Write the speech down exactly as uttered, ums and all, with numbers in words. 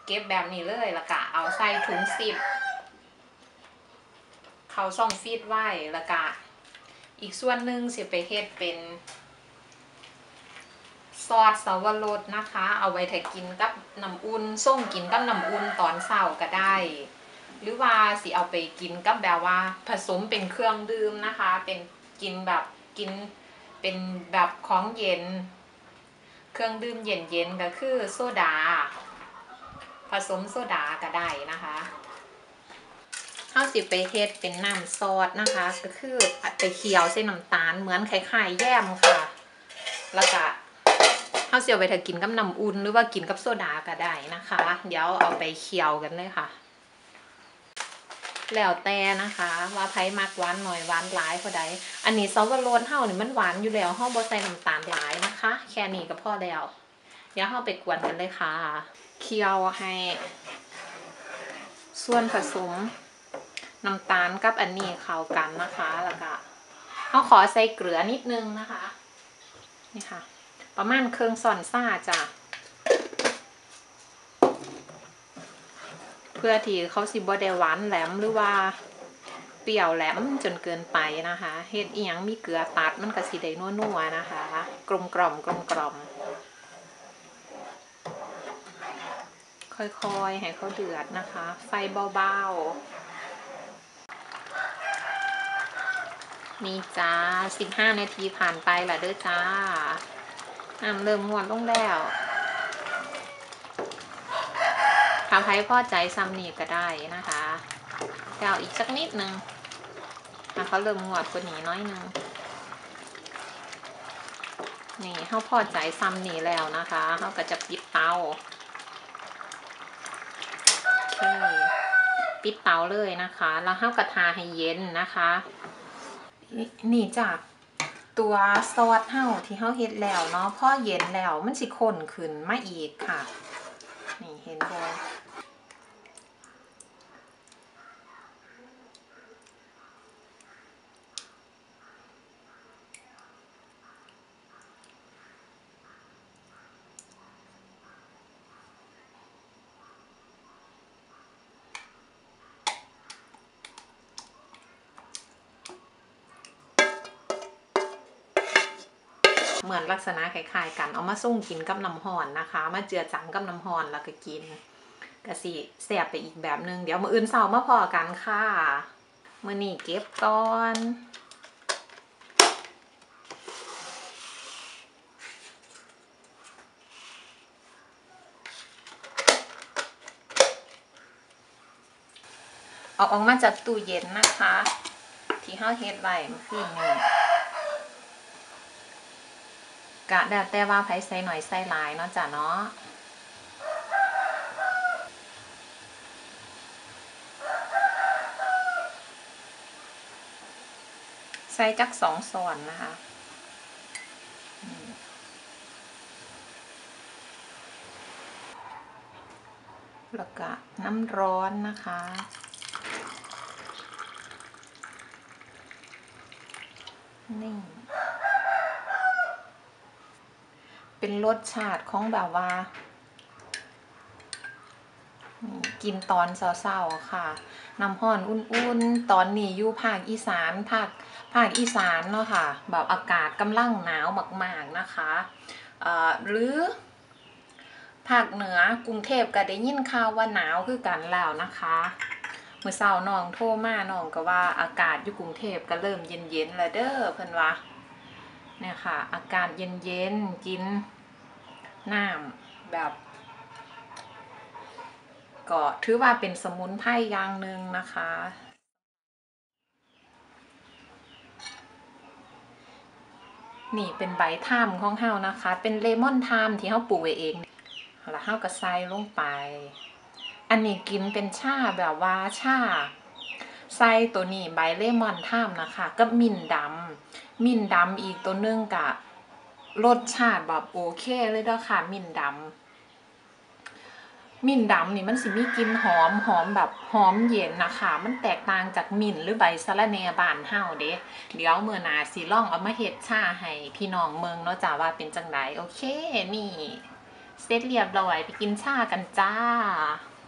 เก็บแบบนี้เลยแล้วก็เอาใส่ถุงซิปเขาช่องฟีดไว้แล้วก็อีกส่วนหนึ่งสิไปเฮ็ดเป็นซอสสับปะรดนะคะเอาไว้ถ้ากินกับน้ำอุ่นส่งกินกับน้ำอุ่นตอนเช้าก็ได้หรือว่าสิเอาไปกินกับแบบว่าผสมเป็นเครื่องดื่มนะคะเป็นกินแบบกินเป็นแบบของเย็นเครื่องดื่มเย็นๆก็คือโซดาผสมโซดาก็ได้นะคะเอาสิไปเฮ็ดเป็นน้ำซอสนะคะก็คือไปเคี่ยวใส่น้ำตาลเหมือนคล้ายๆแยมค่ะแล้วก็เอาเสียวไปถ้ากินกับน้ำอุ่นหรือว่ากินกับโซดาก็ได้นะคะเดี๋ยวเอาไปเคี่ยวกันเลยค่ะแล้วแต่นะคะว่าไผมักหวานหน่อยหวานหลายพอใดอันนี้สับปะรดเฮานี่มันหวานอยู่แล้วเฮาบ่ใส่น้ำตาลหลายนะคะแค่นี้ก็พอแล้วเดี๋ยวเฮาไปกวนกันเลยค่ะเคี่ยวให้ส่วนผสมน้ำตาลกับอันนี้เข้ากันนะคะแล้วก็เฮาขอใส่เกลือนิดนึงนะคะนี่ค่ะประมาณครึ่งช้อนซ่าจ้ะเพื่อที่เขาสิบ่ได้หวานแหลมหรือว่าเปรี้ยวแหลมจนเกินไปนะคะเฮ็ดอีหยังมีเกลือตัดมันก็สิได้นัวๆนะคะกลมกล่อมกลมกล่อมค่อยๆให้เขาเดือดนะคะไฟเบาๆนี่จ้าสิบห้านาทีผ่านไปละเด้อจ้าน้ำเริ่มงวดลงแล้วทำให้พอใจซ้ำนี่ก็ได้นะคะเดี๋ยวอีกสักนิดนึงถ้าเขาเริ่มงวดกว่านี้น้อยนึงนี่เขาพอใจซ้ำนี่แล้วนะคะเขาก็จะปิดเตาโอเคปิดเตาเลยนะคะแล้วเขากระทาให้เย็นนะคะนี่จากตัวซอสเห่าที่เขาเฮ็ดแล้วเนาะพอเย็นแล้วมันสิข้นขึ้นมาอีกค่ะนี่เห็นบ่เหมือนลักษณะคล้ายๆกันเอามาส่งกินกับน้ำห่อนนะคะมาเจือจางกับน้ำห่อนแล้วก็กินกะสิแซ่บไปอีกแบบนึงเดี๋ยวมื้ออื่นเช้ามาพอกันค่ะมื้อนี้เก็บก่อนเอาออกมาจากตู้เย็นนะคะที่เฮาเฮ็ดไว้เมื่อคืนนี้กะแล้วแต่ว่าไผใส่หน่อยใส่หลายเนาะจ้ะเนาะใส่จักสองช้อนนะคะแล้วก็น้ำร้อนนะคะนี่เป็นรสชาติของแบบว่ากินตอนเช้าๆค่ะน้ำร้อนอุ่นๆตอนนี้อยู่ภาคอีสานภาคภาคอีสานเนาะค่ะแบบอากาศกำลังหนาวมากๆนะคะเอ่อหรือภาคเหนือกรุงเทพก็ได้ยินข่าวว่าหนาวคือกันแล้วนะคะเมื่อเช้าน้องโทรมาน้องก็ว่าอากาศอยู่กรุงเทพก็เริ่มเย็นๆแล้วเด้อเพิ่นว่าเนี่ยค่ะอากาศเย็นๆกินน้ำแบบก็ถือว่าเป็นสมุนไพรอย่างหนึ่งนะคะนี่เป็นใบทามของเฮานะคะเป็นเลมอนทามที่เฮาปลูกไว้เองแล้วเฮาก็ใส่ลงไปอันนี้กินเป็นชาแบบว่าชาใส่ตัวนี้ใบเลมอนทามนะคะกับมิ้นดำมิ้นดำอีกตัวนึงกะรสชาติแบบโอเคเลยเด้อค่ะมิ้นดำมิ้นดำนี่มันสิมีกลิ่นหอมหอมแบบหอมเย็นนะคะมันแตกต่างจากมิ้นหรือใบสะระแหน่บ้านเฮาเด้เดี๋ยวมื้อหน้าสิลองเอามาเฮ็ดชาให้พี่น้องเมืองเนาะจ้าว่าเป็นจังไดโอเคนี่เสร็จเรียบร้อยไปกินชากันจ้า